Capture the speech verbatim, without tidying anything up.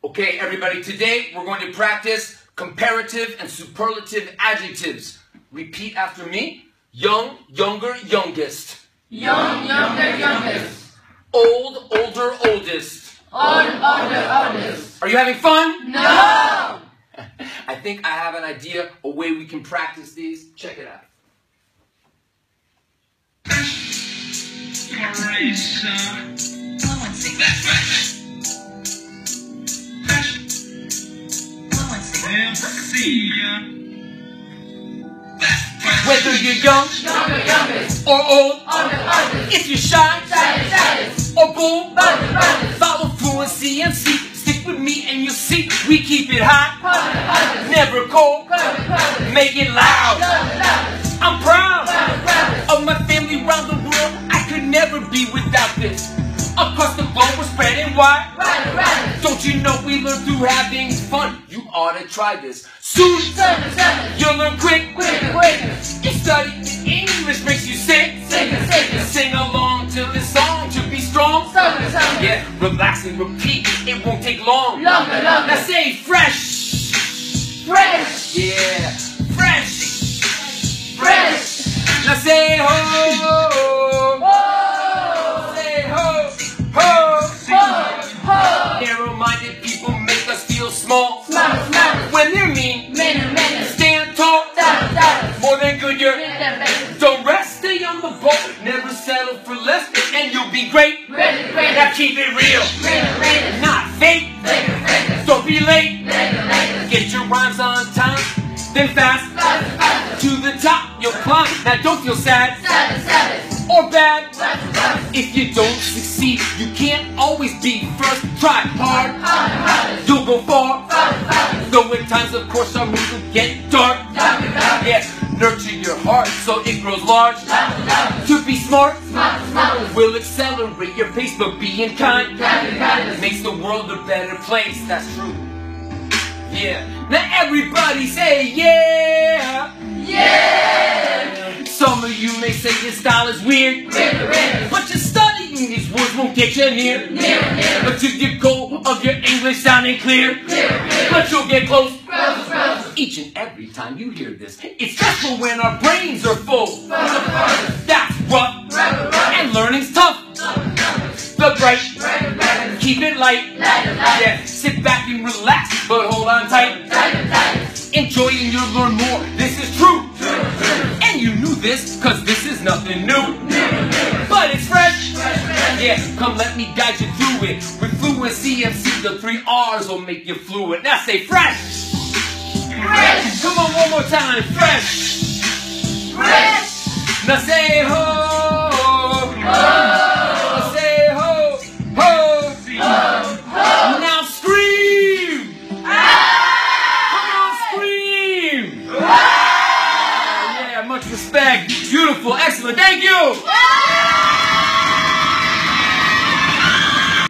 Okay, everybody, today we're going to practice comparative and superlative adjectives. Repeat after me. Young, younger, youngest. Young, younger, youngest. Old, older, oldest. Old, older, oldest. Are you having fun? No! I think I have an idea, a way we can practice these. Check it out. Fluency. That's right. Whether you're young, Younger, youngest. or old, Older, oldest. if you're shy, Shyest, shyest. or bold, Boldest, boldest. follow Fluency M C. Stick with me and you'll see we keep it hot, Coldest, coldest. never cold, Coldest, coldest. make it loud. Loudest, loudest. I'm proud Loudest, loudest. of my family around the world. I could never be without this. Across the globe we're spreading wide. Riders, riders. Don't you know we learn through having fun? You ought to try this. Soon Southern, southern. you'll learn quick. Quicker, quicker. You study English makes you sick. Sicker, sicker. Sing along to this song to be strong. Southern, southern. Yeah, relax and repeat. It won't take long. Longer, longer. Now say fresh. Fresh. Yeah, fresh. Fresh. Now say ho. Whoa. Say ho, ho. Ho. Ho. Narrow-minded people make us feel small. Smart, smart. When they're mean, Men, men. stand tall. Dollars, dollars. More than good, you're. Get them, baby. Don't rest, stay on the ball. Never settle for less, and you'll be great. Ready, ready. Now keep it real, Ready, ready. not fake. Later, later. Don't be late. Later, later. Get your rhymes on time, then fast. Faster, faster. To the top, you'll climb. Now don't feel sad Savage, savage. or bad. Faster, faster. If you don't succeed, you can't always be first. Try hard, Harder, harder. you'll go far. Faster, faster. Though at times, of course, our mood will get dark. Louder, louder. Yeah, nurture your heart so it grows large. Louder, louder. To be smart Smarter, smarter. will accelerate your pace, but being kind Kinder, kinder. makes the world a better place. That's true. Yeah. Now everybody say yeah. Yeah. Some of you may say your style is weird, River, river. but just studying these words won't get you near. Nearer, nearer. But to your goal of your English sounding clear, Clearer, clearer. but you'll get close. Closer, closer. Each and every time you hear this, it's stressful when our brains are full. Further, further. That's rough, Rubber, rubber. and learning's tough. Number, number. The bright, Brighter, brighter. keep it light. Lighter, lighter. Yeah, sit back and relax, but hold on tight. Tighter, tighter. Enjoy and you'll learn more. This is true. True, true. And you knew this, cause this is nothing new. Nearer, nearer. But it's fresh. Fresh, fresh. Yeah, come let me guide you through it. With Fluency M C, the three R's will make you fluent. Now say fresh. Fresh. Come on, one more time. Fresh. Fresh. Now say ho. Now say ho, ho. Ho, ho. Now scream. Come on, scream. Yeah, much respect. Beautiful, excellent. Thank you.